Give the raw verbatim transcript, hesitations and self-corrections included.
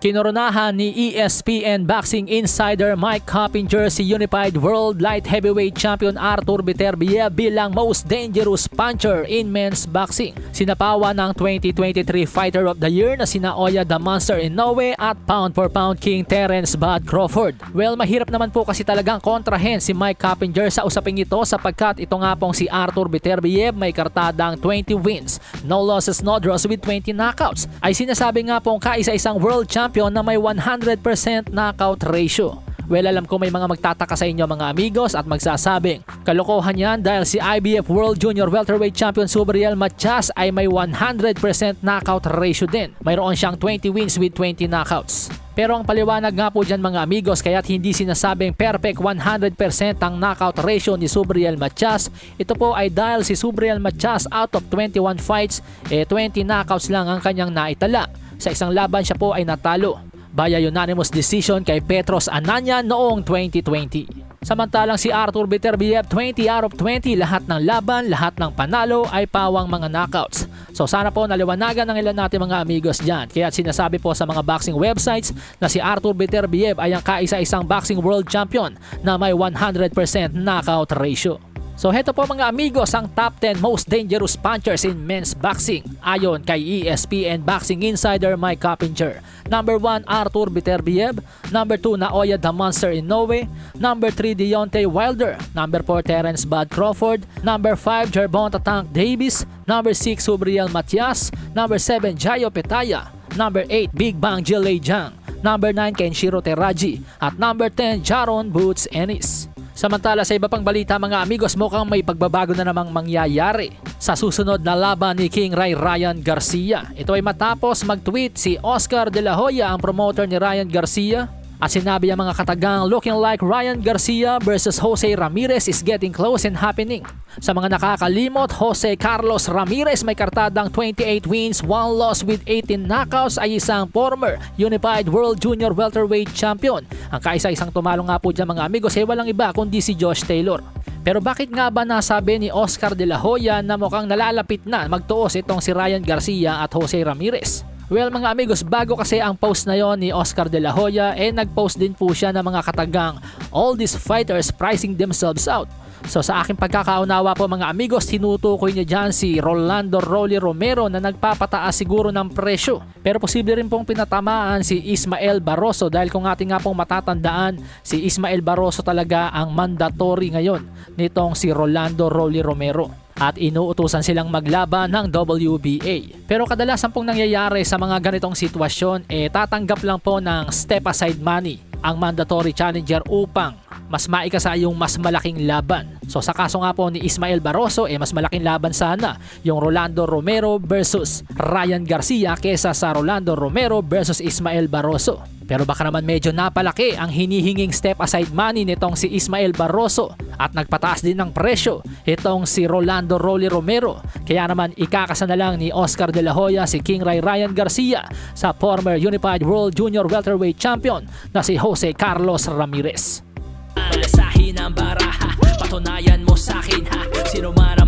Kinoronahan ni E S P N Boxing Insider Mike Coppinger si Unified World Light Heavyweight Champion Artur Beterbiev bilang most dangerous puncher in men's boxing. Sinapawan ng twenty twenty-three Fighter of the Year na sina Oya the Monster Inoue at pound for pound king Terence Bud Crawford. Well, mahirap naman po kasi talagang kontrahen si Mike Coppinger sa usaping ito sapagkat ito nga pong si Artur Beterbiev may kartadang twenty wins, no losses, no draws with twenty knockouts. Ay sinasabi nga pong kaisa-isang world champion na may one hundred percent knockout ratio. Well, alam ko may mga magtataka sa inyo mga amigos at magsasabing kalokohan yan dahil si I B F World Junior Welterweight Champion Subriel Matias ay may one hundred percent knockout ratio din. Mayroon siyang twenty wins with twenty knockouts. Pero ang paliwanag nga po dyan mga amigos kaya't hindi sinasabing perfect one hundred percent ang knockout ratio ni Subriel Matias. Ito po ay dahil si Subriel Matias out of twenty-one fights, eh twenty knockouts lang ang kanyang naitala. Sa isang laban siya po ay natalo via unanimous decision kay Petros Ananya noong twenty twenty. Samantalang si Artur Beterbiev twenty out of twenty lahat ng laban, lahat ng panalo ay pawang mga knockouts. So sana po naliwanagan ng ilan natin mga amigos dyan. Kaya sinasabi po sa mga boxing websites na si Artur Beterbiev ay ang kaisa-isang boxing world champion na may one hundred percent knockout ratio. So heto po mga amigos ang top ten most dangerous punchers in men's boxing ayon kay E S P N Boxing Insider Mike Coppinger. Number one, Artur Beterbiev. Number two, Naoya the Monster Inoue. Number three, Deontay Wilder. Number four, Terence Bud Crawford. Number five, Gervonta Tank Davis. Number six, Subriel Matias. Number seven, Jayo Petaya. Number eight, Big Bang Jilei Zhang. Number nine, Kenshiro Teraji. At number ten, Jaron Boots Ennis. Samantala sa iba pang balita mga amigos, mukhang may pagbabago na namang mangyayari sa susunod na laban ni King Ray Ryan Garcia. Ito ay matapos mag-tweet si Oscar De La Hoya, ang promoter ni Ryan Garcia. At sinabi ang mga katagang looking like Ryan Garcia versus Jose Ramirez is getting close and happening. Sa mga nakakalimot, Jose Carlos Ramirez may kartadang twenty-eight wins, one loss with eighteen knockouts ay isang former Unified World Junior Welterweight Champion. Ang kaisa-isang tumalo nga po dyan mga amigos ay walang iba kundi si Josh Taylor. Pero bakit nga ba nasabi ni Oscar De La Hoya na mukhang nalalapit na magtuos itong si Ryan Garcia at Jose Ramirez? Well mga amigos, bago kasi ang post na yon ni Oscar De La Hoya, eh nag-post din po siya ng mga katagang all these fighters pricing themselves out. So sa aking pagkakaunawa po mga amigos, tinutukoy niya dyan si Rolando Rolly Romero na nagpapataas siguro ng presyo. Pero posible rin pong pinatamaan si Ismael Barroso dahil kung ating nga pong matatandaan, si Ismael Barroso talaga ang mandatory ngayon nitong si Rolando Rolly Romero. At inuutusan silang maglaban ng W B A. Pero kadalasan pong nangyayari sa mga ganitong sitwasyon, eh tatanggap lang po ng step aside money ang mandatory challenger upang mas maikasa yung mas malaking laban. So sa kaso nga po ni Ismael Barroso, eh mas malaking laban sana yung Rolando Romero versus Ryan Garcia kesa sa Rolando Romero versus Ismael Barroso. Pero baka naman medyo napalaki ang hinihinging step aside money nitong si Ismael Barroso at nagpataas din ng presyo itong si Rolando Rolly Romero. Kaya naman ikakasa na lang ni Oscar De La Hoya si King Ray Ryan Garcia sa former Unified World Junior Welterweight Champion na si Jose Carlos Ramirez. Malasahin ang baraha, patunayan mo sa akin ha, sino man